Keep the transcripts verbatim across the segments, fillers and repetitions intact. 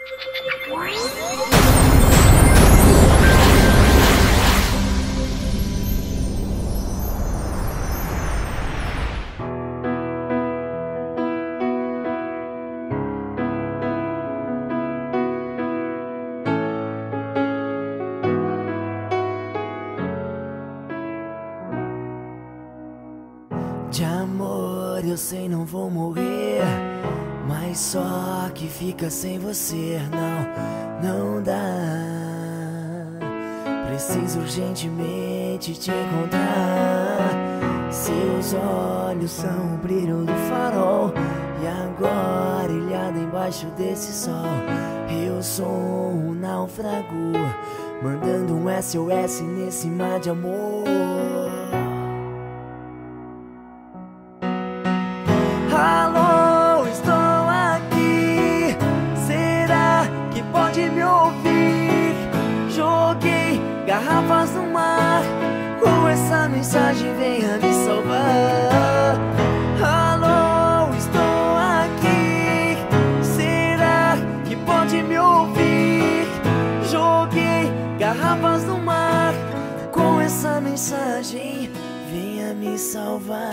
De amor eu sei não vou morrer, mas só que fica sem você não, não dá. Preciso urgentemente te encontrar. Seus olhos são o brilho do farol, e agora ilhado embaixo desse sol, eu sou um náufrago, mandando um S O S nesse mar de amor. Alô, estou aqui, será que pode me ouvir? Joguei garrafas no mar, com essa mensagem venha me salvar. Alô, estou aqui, será que pode me ouvir? Joguei garrafas no mar, com essa mensagem venha me salvar.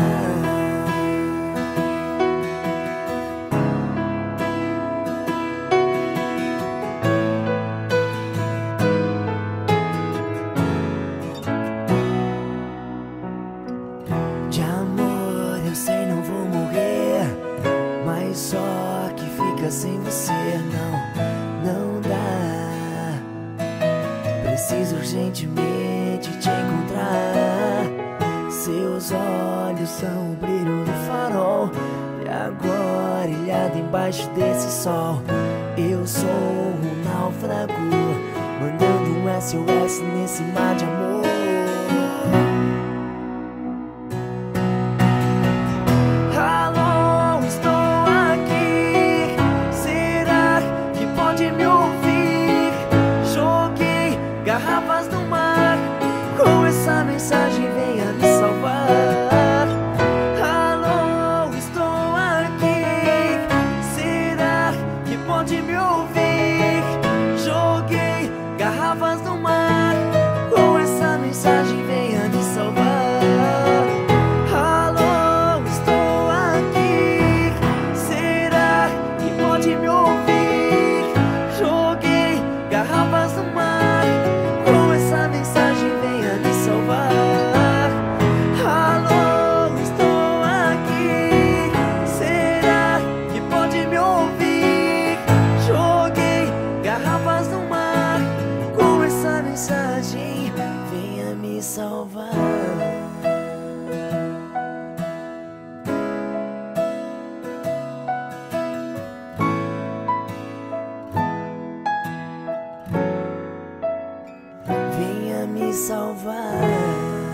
De amor eu sei não vou morrer, mas só que fica sem você não, não dá. Preciso urgentemente te encontrar. Seus olhos são o brilho do farol, e agora ilhado embaixo desse sol, eu sou um náufrago, mandando um S O S nesse mar de amor. Garrafas no mar, com essa mensagem venha me salvar. Alô, estou aqui, será que pode me ouvir? Joguei garrafas no mar, com essa mensagem venha me salvar. Alô, estou aqui, será que pode me ouvir? Joguei garrafas no mar, mensagem venha me salvar. Alô, estou aqui, será que pode me ouvir? Joguei garrafas no mar, com essa mensagem venha me salvar. Venha me salvar.